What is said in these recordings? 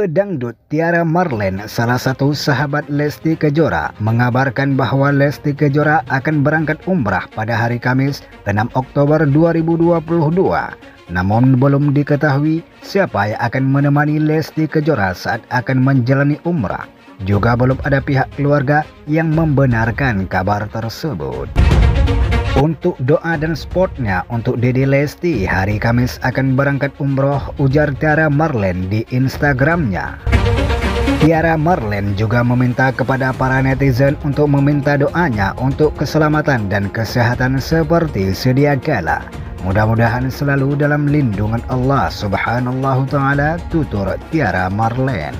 Pedangdut Tiara Marlen, salah satu sahabat Lesti Kejora, mengabarkan bahwa Lesti Kejora akan berangkat umrah pada hari Kamis 6 Oktober 2022. Namun belum diketahui siapa yang akan menemani Lesti Kejora saat akan menjalani umrah. Juga belum ada pihak keluarga yang membenarkan kabar tersebut. Untuk doa dan spotnya untuk Dede Lesti hari Kamis akan berangkat umroh, ujar Tiara Marlen di Instagramnya. Tiara Marlen juga meminta kepada para netizen untuk meminta doanya untuk keselamatan dan kesehatan seperti sedia kala. Mudah-mudahan selalu dalam lindungan Allah Subhanahu Ta'ala, tutur Tiara Marlen.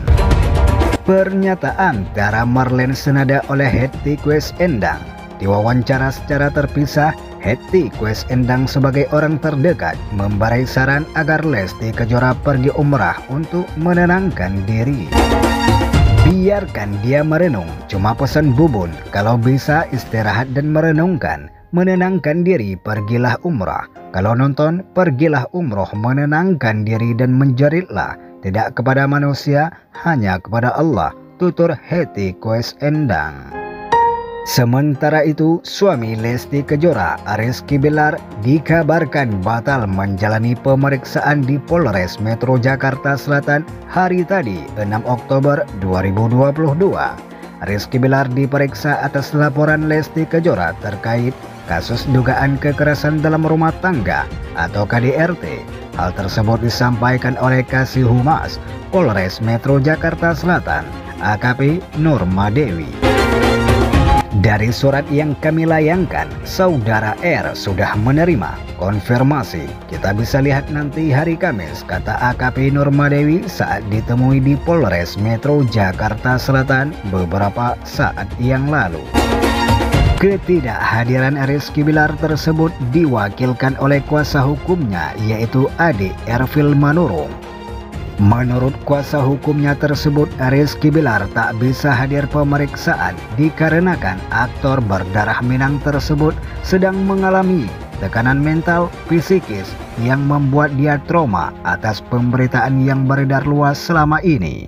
Pernyataan Tiara Marlen senada oleh Hetty Koes Endang. Diwawancara secara terpisah, Hetty Koes Endang sebagai orang terdekat memberi saran agar Lesti Kejora pergi umrah untuk menenangkan diri. Biarkan dia merenung, cuma pesan Bubun, kalau bisa istirahat dan merenungkan. Menenangkan diri, pergilah umrah. Kalau nonton, pergilah umroh, menenangkan diri dan menjeritlah. Tidak kepada manusia, hanya kepada Allah, tutur Hetty Koes Endang. Sementara itu, suami Lesti Kejora, Rizky Bilar, dikabarkan batal menjalani pemeriksaan di Polres Metro Jakarta Selatan hari tadi, 6 Oktober 2022. Rizky Bilar diperiksa atas laporan Lesti Kejora terkait kasus dugaan kekerasan dalam rumah tangga atau KDRT. Hal tersebut disampaikan oleh Kasih Humas Polres Metro Jakarta Selatan, AKP Nurma Dewi. Dari surat yang kami layangkan, Saudara R sudah menerima konfirmasi. Kita bisa lihat nanti hari Kamis, kata AKP Nurma Dewi saat ditemui di Polres Metro Jakarta Selatan beberapa saat yang lalu. Ketidakhadiran Rizky Bilar tersebut diwakilkan oleh kuasa hukumnya, yaitu adik Ervil Manurung. Menurut kuasa hukumnya tersebut, Rizky Bilar tak bisa hadir pemeriksaan dikarenakan aktor berdarah Minang tersebut sedang mengalami tekanan mental psikis yang membuat dia trauma atas pemberitaan yang beredar luas selama ini.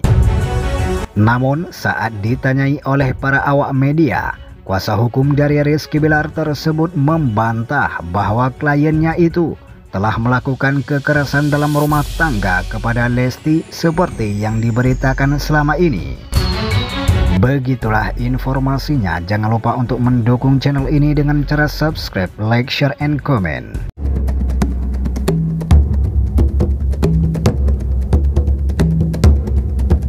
Namun saat ditanyai oleh para awak media, kuasa hukum dari Rizky Bilar tersebut membantah bahwa kliennya itu telah melakukan kekerasan dalam rumah tangga kepada Lesti seperti yang diberitakan selama ini. Begitulah informasinya. Jangan lupa untuk mendukung channel ini dengan cara subscribe, like, share, and comment.